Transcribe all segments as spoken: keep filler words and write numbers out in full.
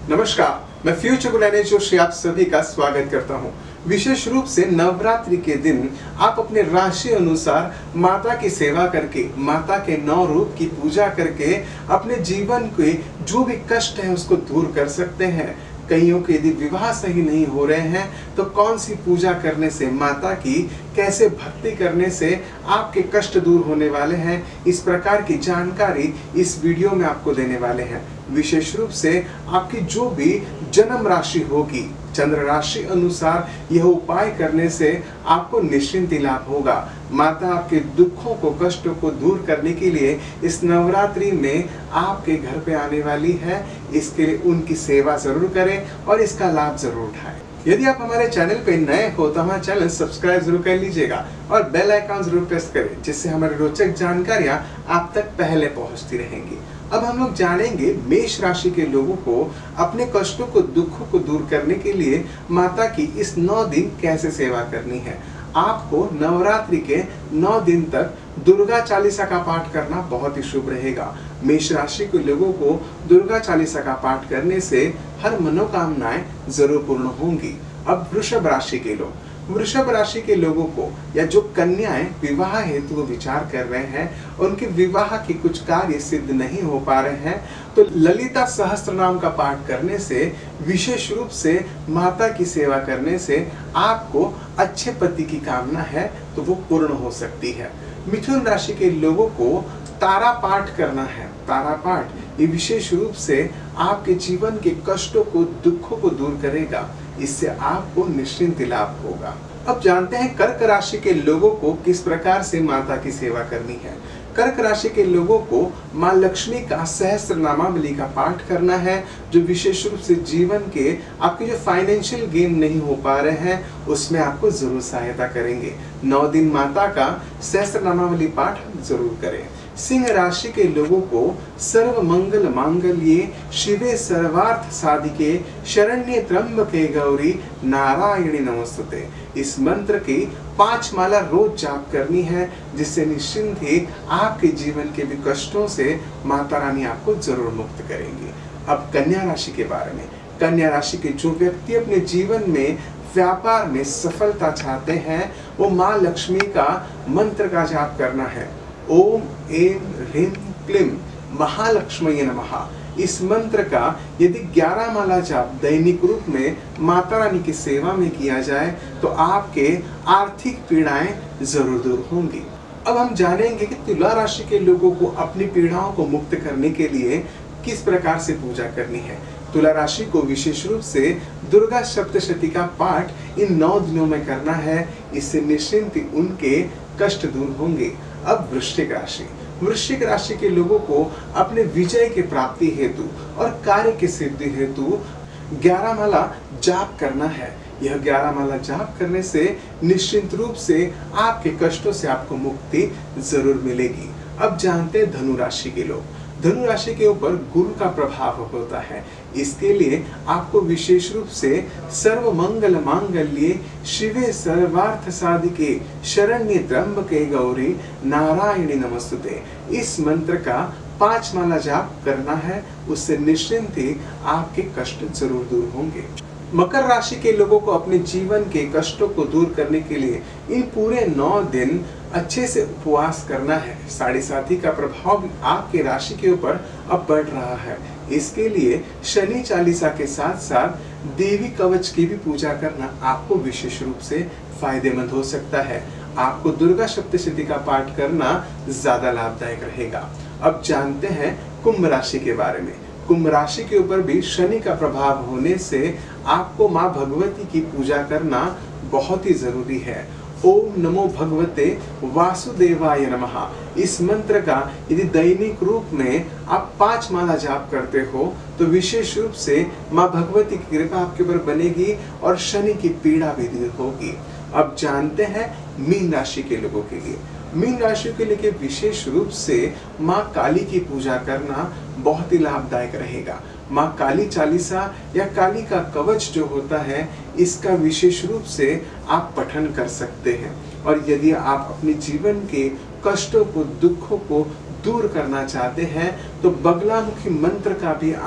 नमस्कार, मैं फ्यूचर गुलाने जोशी आप सभी का स्वागत करता हूं। विशेष रूप से नवरात्रि के दिन आप अपने राशि अनुसार माता की सेवा करके, माता के नौ रूप की पूजा करके अपने जीवन के जो भी कष्ट है उसको दूर कर सकते हैं। कईयों के यदि विवाह सही नहीं हो रहे हैं तो कौन सी पूजा करने से, माता की कैसे भक्ति करने से आपके कष्ट दूर होने वाले हैं, इस प्रकार की जानकारी इस वीडियो में आपको देने वाले हैं। विशेष रूप से आपकी जो भी जन्म राशि होगी, चंद्र राशि अनुसार यह उपाय करने से आपको निश्चिंत लाभ होगा। माता आपके दुखों को, कष्टों को दूर करने के लिए इस नवरात्रि में आपके घर पे आने वाली है। इसके लिए उनकी सेवा जरूर करें और इसका लाभ जरूर उठाएं। यदि आप हमारे चैनल पे नए हो तो हमारा चैनल सब्सक्राइब जरूर कर लीजिएगा और बेल आइकन जरूर प्रेस करें, जिससे हमारी रोचक जानकारियां आप तक पहले पहुंचती रहेंगी। अब हम लोग जानेंगे मेष राशि के लोगों को अपने कष्टों को, दुखों को दूर करने के लिए माता की इस नौ दिन कैसे सेवा करनी है। आपको नवरात्रि के नौ दिन तक दुर्गा चालीसा का पाठ करना बहुत ही शुभ रहेगा। मेष राशि के लोगों को दुर्गा चालीसा का पाठ करने से हर मनोकामनाएं जरूर पूर्ण होंगी। अब वृषभ राशि के लोग, वृषभ राशि के लोगों को या जो कन्याएं विवाह हेतु विचार कर रहे हैं, उनके विवाह के कुछ कार्य सिद्ध नहीं हो पा रहे हैं, तो ललिता सहस्त्र नाम का पाठ करने से, विशेष रूप से माता की सेवा करने से आपको अच्छे पति की कामना है तो वो पूर्ण हो सकती है। मिथुन राशि के लोगों को तारा पाठ करना है। तारा पाठ ये विशेष रूप से आपके जीवन के कष्टों को, दुखों को दूर करेगा। इससे आपको निश्चिंत लाभ होगा। अब जानते हैं कर्क राशि के लोगों को किस प्रकार से माता की सेवा करनी है। कर्क राशि के लोगों को माँ लक्ष्मी का सहस्त्र नामावली का पाठ करना है, जो विशेष रूप से जीवन के आपके जो फाइनेंशियल गेन नहीं हो पा रहे हैं उसमें आपको जरूर सहायता करेंगे। नौ दिन माता का सहस्त्र नामावली पाठ जरूर करें। सिंह राशि के लोगों को सर्व मंगल मांगल्ये शिवे सर्वार्थ साधिके शरण्ये त्र्यंबके गौरी नारायणी नमोस्तुते। इस मंत्र की पांच माला रोज जाप करनी है, जिससे निश्चिंत ही आपके जीवन के भी कष्टों से माता रानी आपको जरूर मुक्त करेंगी। अब कन्या राशि के बारे में, कन्या राशि के जो व्यक्ति अपने जीवन में व्यापार में सफलता चाहते हैं, वो माँ लक्ष्मी का मंत्र का जाप करना है। ओम ऐं ह्रीं क्लीं महालक्ष्मी नमः। इस मंत्र का यदि ग्यारह माला जाप दैनिक रूप में माता रानी की सेवा में किया जाए तो आपके आर्थिक पीड़ाएं जरूर दूर होंगी। अब हम जानेंगे कि तुला राशि के लोगों को अपनी पीड़ाओं को मुक्त करने के लिए किस प्रकार से पूजा करनी है। तुला राशि को विशेष रूप से दुर्गा सप्तशती का पाठ इन नौ दिनों में करना है। इससे निश्चिंत उनके कष्ट दूर होंगे। अब वृश्चिक राशि, वृश्चिक राशि के लोगों को अपने विजय की प्राप्ति हेतु और कार्य की सिद्धि हेतु ग्यारह माला जाप करना है। यह ग्यारह माला जाप करने से निश्चिंत रूप से आपके कष्टों से आपको मुक्ति जरूर मिलेगी। अब जानते हैं धनु राशि के लोग, धनु राशि के ऊपर गुरु का प्रभाव होता है। इसके लिए आपको विशेष रूप से सर्व मंगल मांगल्ये शिवे सर्वार्थ साधिके शरण्ये त्र्यंबके गौरी नारायणी नमोस्तुते। इस मंत्र का पांच माला जाप करना है, उससे निश्चिंत ही आपके कष्ट जरूर दूर होंगे। मकर राशि के लोगों को अपने जीवन के कष्टों को दूर करने के लिए इन पूरे नौ दिन अच्छे से उपवास करना है। साढ़े साथी का प्रभाव आपके राशि के ऊपर अब बढ़ रहा है। इसके लिए शनि चालीसा के साथ साथ देवी कवच की भी पूजा करना आपको विशेष रूप से फायदेमंद हो सकता है। आपको दुर्गा सप्तशती का पाठ करना ज्यादा लाभदायक रहेगा। अब जानते हैं कुंभ राशि के बारे में। कुंभ राशि के ऊपर भी शनि का प्रभाव होने से आपको माँ भगवती की पूजा करना बहुत ही जरूरी है। ओम नमो भगवते वासुदेवाय नमः। इस मंत्र का यदि दैनिक रूप में आप पांच माला जाप करते हो तो विशेष रूप से माँ भगवती की कृपा आपके ऊपर बनेगी और शनि की पीड़ा भी दूर होगी। अब जानते हैं मीन राशि के लोगों के लिए, मीन राशि के लिए विशेष रूप से माँ काली की पूजा करना बहुत ही लाभदायक रहेगा। माँ काली चालीसा या काली का कवच जो होता है, इसका विशेष रूप से आप पठन कर सकते हैं। और यदि आप अपने जीवन के कष्टों को, दुखों को दूर करना चाहते हैं तो बगलामुखी मंत्र का भी आप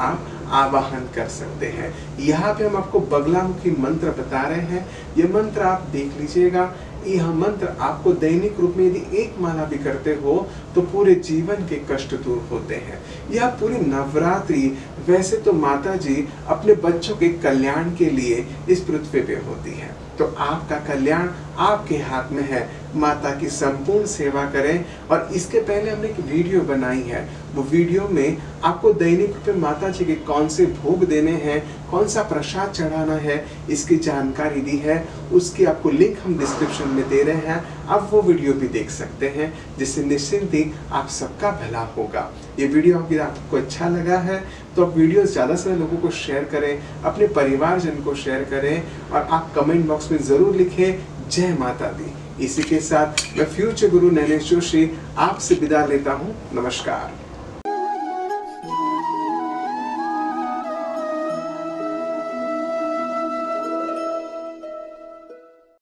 आवाहन कर सकते हैं। यहाँ पे हम आपको बगलामुखी मंत्र बता रहे हैं, ये मंत्र आप देख लीजिएगा। यह मंत्र आपको दैनिक रूप में यदि एक माला भी करते हो तो पूरे जीवन के कष्ट दूर होते हैं। यह पूरी नवरात्रि वैसे तो माता जी अपने बच्चों के कल्याण के लिए इस पृथ्वी पे होती है, तो आपका कल्याण आपके हाथ में है। माता की संपूर्ण सेवा करें। और इसके पहले हमने एक वीडियो बनाई है, वो वीडियो में आपको दैनिक रूप में माता जी के कौन से भोग देने हैं, कौन सा प्रसाद चढ़ाना है, इसकी जानकारी दी है। उसकी आपको लिंक हम डिस्क्रिप्शन में दे रहे हैं, आप वो वीडियो भी देख सकते हैं, जिससे निश्चिंत ही आप सबका भला होगा। ये वीडियो अगर आपको अच्छा लगा है तो आप वीडियो ज़्यादा से लोगों को शेयर करें, अपने परिवारजन को शेयर करें, और आप कमेंट बॉक्स में ज़रूर लिखें जय माता दी। इसी के साथ मैं फ्यूचर गुरु नैनेश जोशी आपसे विदा लेता हूँ। नमस्कार।